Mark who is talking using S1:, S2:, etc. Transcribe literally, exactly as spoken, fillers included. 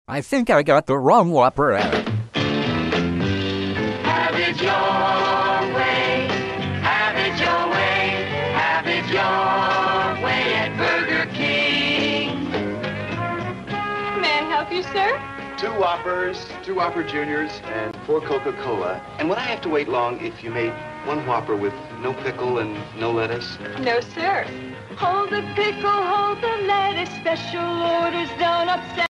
S1: I think I got the wrong Whopper at it.
S2: Have it your way. Have it your way. Have it your way at Burger King.
S3: May I help you, sir?
S4: Two Whoppers, two Whopper Juniors, and four Coca-Cola. And would I have to wait long if you made one Whopper with no pickle and no lettuce?
S3: No, sir. Hold the pickle, hold the lettuce. Special orders don't upset.